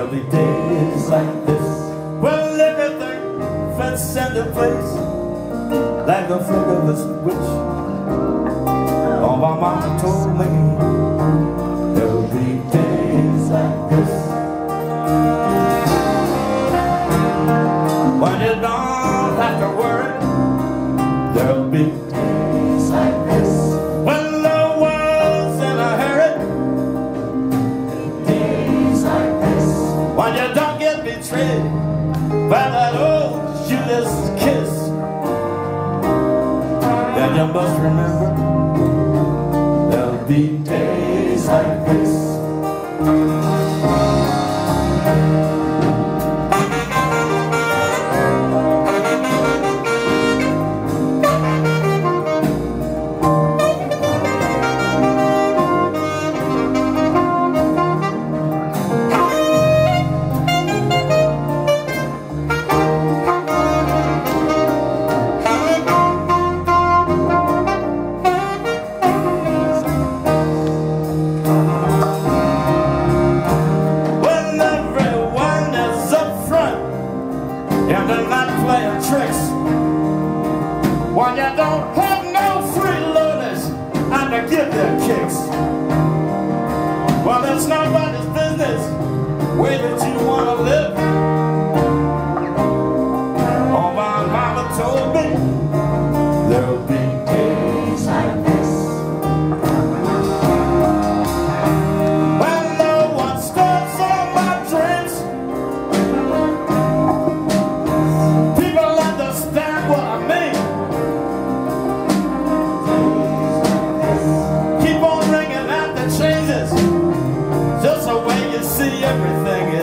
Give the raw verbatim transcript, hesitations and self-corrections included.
There'll be days like this when everything fits into place like the flick of a switch. Oh, my mama told me there'll be days like this when you don't have to worry. There'll be days like this when the world's in a hurry. Days like this when you don't get betrayed by that old Judas kiss. Then you must remember there'll be days like this. And they're not playing tricks when you don't have no freeloaders and to give their kicks. Well, it's nobody's business way that you want to live. Oh, my mama told me there'll be days like this when no one steps on my dreams. Just the way you see everything